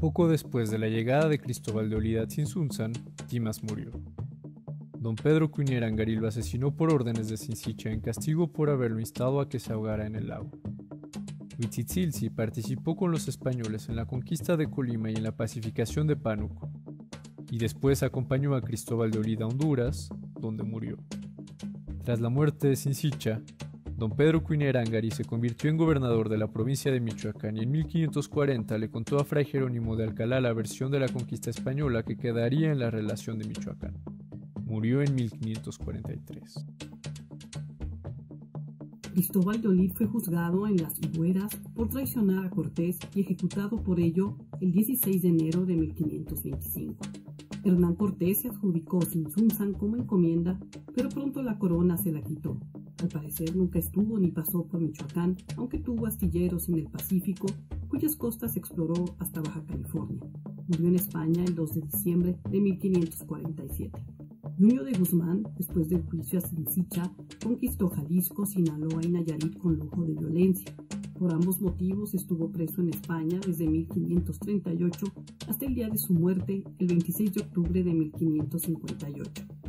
Poco después de la llegada de Cristóbal de Olida a Tzintzuntzan, Dimas murió. Don Pedro Cuñerángari lo asesinó por órdenes de Sinchicha en castigo por haberlo instado a que se ahogara en el lago. Huitzitziltzi participó con los españoles en la conquista de Colima y en la pacificación de Pánuco, y después acompañó a Cristóbal de Olida a Honduras, donde murió. Tras la muerte de Sinchicha, don Pedro Cuñerángari se convirtió en gobernador de la provincia de Michoacán y en 1540 le contó a Fray Jerónimo de Alcalá la versión de la conquista española que quedaría en la relación de Michoacán. Murió en 1543. Cristóbal de Olid fue juzgado en Las Higueras por traicionar a Cortés y ejecutado por ello el 16 de enero de 1525. Hernán Cortés se adjudicó Tzintzuntzan como encomienda, pero pronto la corona se la quitó. Al parecer nunca estuvo ni pasó por Michoacán, aunque tuvo astilleros en el Pacífico, cuyas costas exploró hasta Baja California. Murió en España el 2 de diciembre de 1547. Nuño de Guzmán, después del juicio a Sinchicha, conquistó Jalisco, Sinaloa y Nayarit con lujo de violencia. Por ambos motivos estuvo preso en España desde 1538 hasta el día de su muerte, el 26 de octubre de 1558.